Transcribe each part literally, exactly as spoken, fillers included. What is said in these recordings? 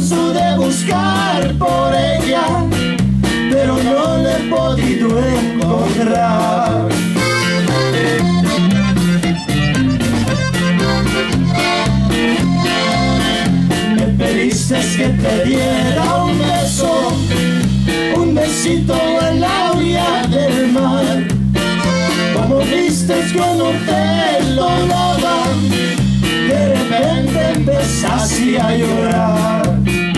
canso de buscar por ella, pero no la he podido encontrar. Me pediste que te diera un beso, un besito en la orilla del mar. Como viste que no te lo daba, de repente empezaste a llorar.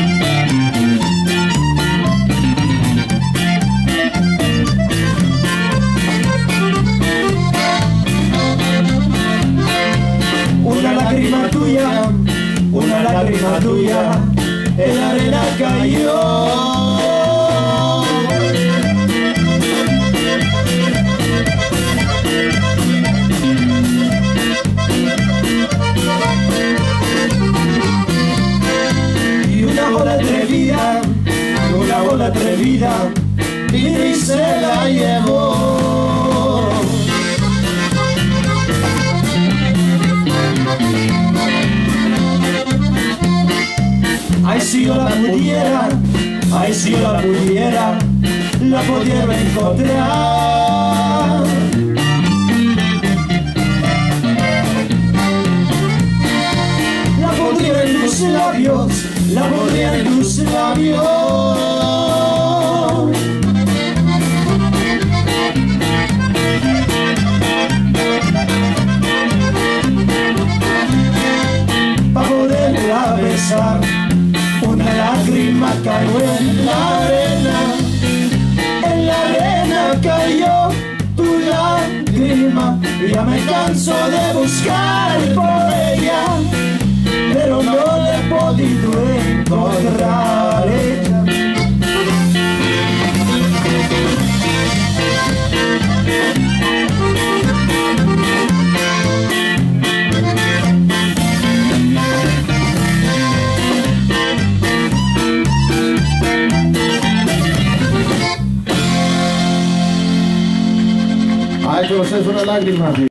Una lágrima tuya, una lágrima tuya, en la arena cayó. Atrevida, una ola atrevida, y se la llevó. Ay, si yo la pudiera, ay, si yo la pudiera, la pudiera encontrar. La pondría en tus labios, la pondría en tus labios. Pa' poderla besar, una lágrima cayó en la arena, en la arena cayó tu lágrima. Ya me canso de buscar por ella, pero no la he podido encontrar ella. Ay, pero es una lágrima.